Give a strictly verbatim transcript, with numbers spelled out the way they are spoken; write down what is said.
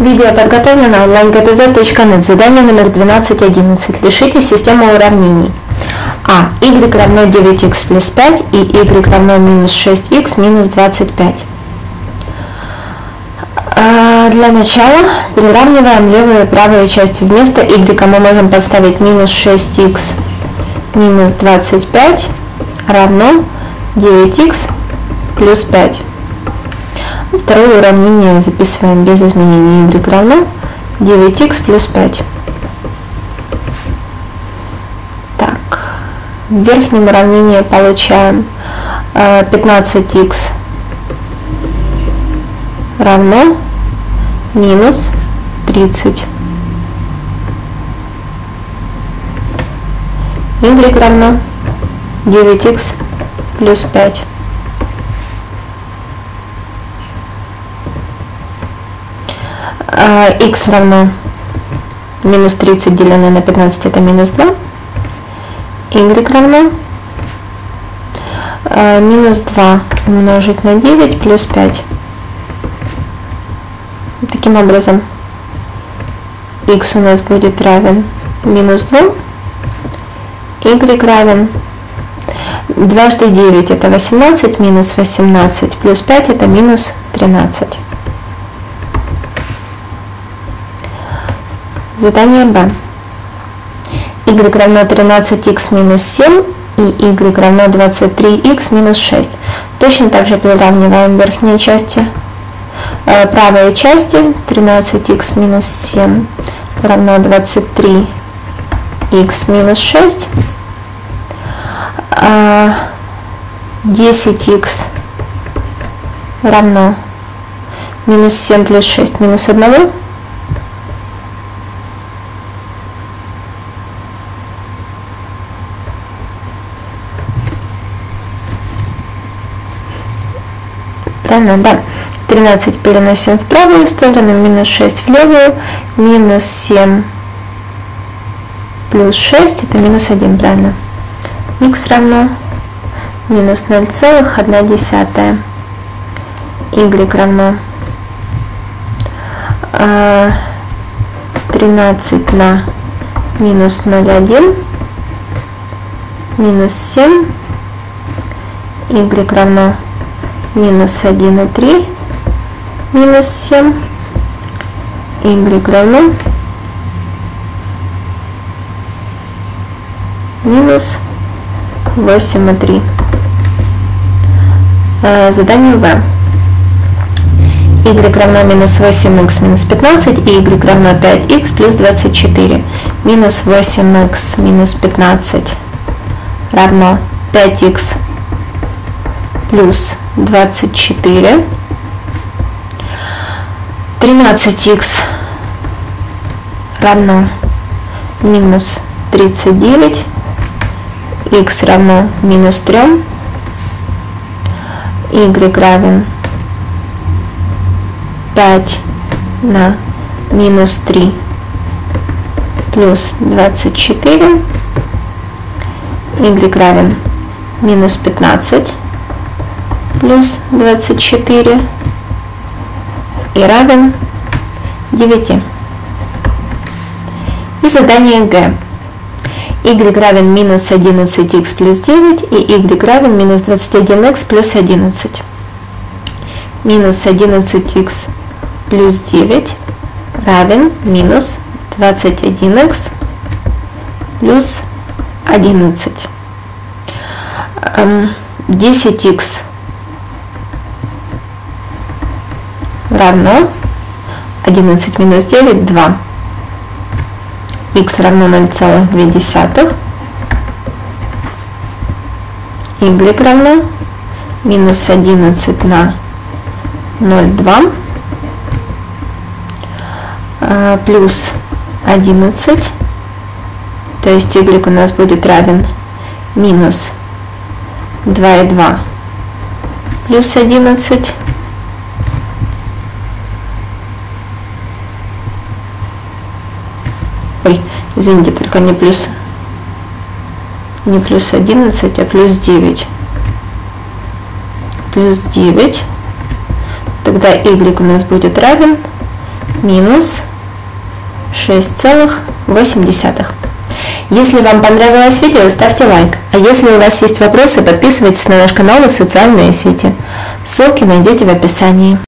Видео подготовлено онлайн гэ тэ зет точка нет. Задание номер двенадцать одиннадцать. Решите систему уравнений. А. Y равно девять икс плюс пять и y равно минус шесть икс минус двадцать пять. А для начала приравниваем левую и правую части. Вместо y мы можем поставить минус шесть икс минус двадцать пять равно девять икс плюс пять. Второе уравнение записываем без изменений. Y равно девять икс плюс пять. Так, в верхнем уравнении получаем э, пятнадцать икс равно минус тридцать. Y равно девять икс плюс пять. X равно минус тридцать деленное на пятнадцать, это минус два. Y равно э, минус два умножить на девять плюс пять. Таким образом, x у нас будет равен минус два. Y равен дважды девять, это восемнадцать, минус восемнадцать, плюс пять, это минус тринадцать. Задание Б. Y равно тринадцать икс минус семь и y равно двадцать три икс минус шесть. Точно так же приравниваем верхние части. Э, правые части тринадцать икс минус семь равно двадцать три икс минус шесть. Э, десять икс равно минус семь плюс шесть минус один. Правильно, да. тринадцать переносим в правую сторону, минус шесть в левую, минус семь плюс шесть, это минус один, правильно. Х равно минус ноль целых одна десятая. Y равно э, тринадцать на минус ноль целых одна десятая, минус семь. Y равно минус один целых три десятых, минус семь. Y равно минус восемь целых три десятых. Э, задание В. Y равно минус восемь икс минус пятнадцать и y равно пять икс плюс двадцать четыре. Минус восемь икс минус пятнадцать равно пять икс плюс двадцать четыре. тринадцать икс равно минус тридцать девять. Х равно минус три. Y равен пять на минус три плюс двадцать четыре. Y равен минус пятнадцать плюс двадцать четыре и равен девяти. И задание Г. Y равен минус одиннадцать икс плюс девять и y равен минус двадцать один икс плюс одиннадцать. Минус одиннадцать икс плюс девять равен минус двадцать один икс плюс одиннадцать. десять икс равно одиннадцать минус девять, два. Х равно ноль целых две десятых. Y равно минус одиннадцать на ноль целых два э, плюс одиннадцать. То есть y у нас будет равен минус два целых два плюс одиннадцать. Ой, извините, только не плюс, не плюс одиннадцать, а плюс девять. Плюс девять. Тогда y у нас будет равен минус шесть целых восемь десятых. Если вам понравилось видео, ставьте лайк. А если у вас есть вопросы, подписывайтесь на наш канал и социальные сети. Ссылки найдете в описании.